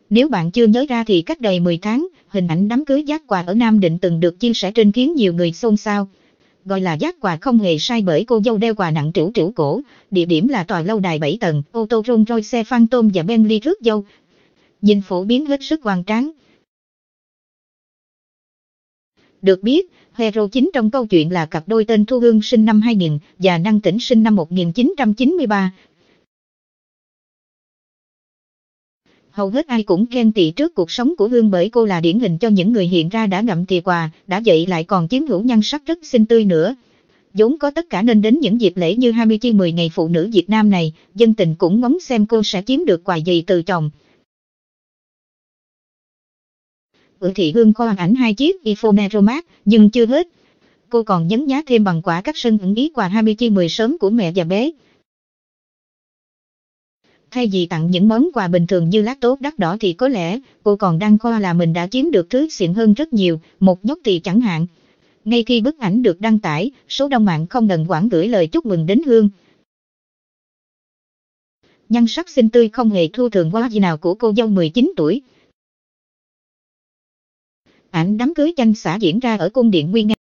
Nếu bạn chưa nhớ ra thì cách đây 10 tháng, hình ảnh đám cưới giác quà ở Nam Định từng được chia sẻ trên khiến nhiều người xôn xao. Gọi là giác quà không hề sai bởi cô dâu đeo quà nặng trĩu trĩu cổ, địa điểm là tòa lâu đài 7 tầng, ô tô Rolls Royce, xe Phantom và Bentley rước dâu. Nhìn phổ biến hết sức hoành tráng. Được biết, hero chính trong câu chuyện là cặp đôi tên Thu Hương sinh năm 2000 và Năng Tĩnh sinh năm 1993. Hầu hết ai cũng ghen tị trước cuộc sống của Hương bởi cô là điển hình cho những người hiện ra đã ngậm thìa quà, đã vậy lại còn chiếm hữu nhan sắc rất xinh tươi nữa. Vốn có tất cả nên đến những dịp lễ như 20/10 ngày phụ nữ Việt Nam này, dân tình cũng ngóng xem cô sẽ chiếm được quà gì từ chồng. Thị Hương khoe ảnh 2 chiếc iPhone Pro Max, nhưng chưa hết. Cô còn nhấn nhá thêm bằng quả các sân ưng ý quà 20/10 sớm của mẹ và bé. Thay vì tặng những món quà bình thường như lát tốt đắt đỏ thì có lẽ cô còn đang khoe là mình đã chiếm được thứ xịn hơn rất nhiều, một nhóc tỳ chẳng hạn. Ngay khi bức ảnh được đăng tải, số đông mạng không ngần quãng gửi lời chúc mừng đến Hương. Nhan sắc xinh tươi không hề thua thường qua gì nào của cô dâu 19 tuổi. Ảnh đám cưới chanh xã diễn ra ở cung điện Nguy Nga.